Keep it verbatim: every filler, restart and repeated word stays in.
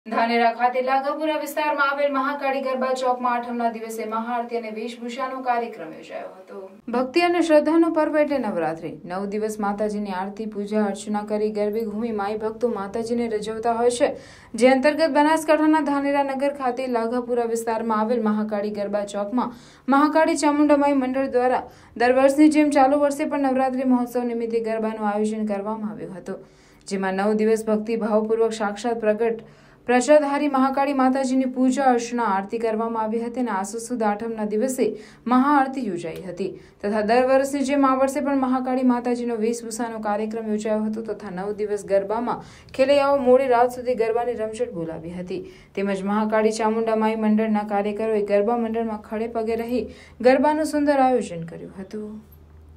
ધાનેરા ખાતે લાગાપુરા વિસ્તારમાં આવેલ મહાકાળી ગરબા ચોકમાં આઠમના દિવસે મહાઆરતી અને વેશભૂષાનો કાર્યક્રમ યોજાયો હતો। ભક્તિ અને શ્રદ્ધાનો પર્વ એટલે નવરાત્રી। નવ દિવસ માતાજીની આરતી, પૂજા અર્ચના કરી ગરબી ઘૂમી માઈ ભક્તો માતાજીને રજવતા હોય છે। જે અંતર્ગત બનાસકાંઠાના ધાનેરા નગર ખાતે લાગાપુરા વિસ્તારમાં આવેલ મહાકાળી ગરબા ચોકમાં મહાકાળી ચામુંડામાઈ મંડળ દ્વારા દર વર્ષની જેમ ચાલુ વર્ષે પણ નવરાત્રી મહોત્સવ નિમિત્તે ગરબાનું આયોજન કરવામાં આવ્યું હતું, જેમાં નવ દિવસ ભક્તિ ભાવપૂર્વક સાક્ષાત પ્રગટ પ્રસાદહારી મહાકાળી માતાજીની પૂજા અર્ચના આરતી કરવામાં આવી હતી અને આસો સુદ આઠમના દિવસે મહાઆરતી યોજાઈ હતી તથા દર વર્ષની જેમ આ વર્ષે પણ મહાકાળી માતાજીનો વેશભૂષાનો કાર્યક્રમ યોજાયો હતો તથા નવ દિવસ ગરબામાં ખેલૈયાઓ મોડી રાત સુધી ગરબાની રમઝટ બોલાવી હતી। તેમજ મહાકાળી ચામુંડામાઈ મંડળના કાર્યકરોએ ગરબા મંડળમાં ખડે પગે રહી ગરબાનું સુંદર આયોજન કર્યું હતું।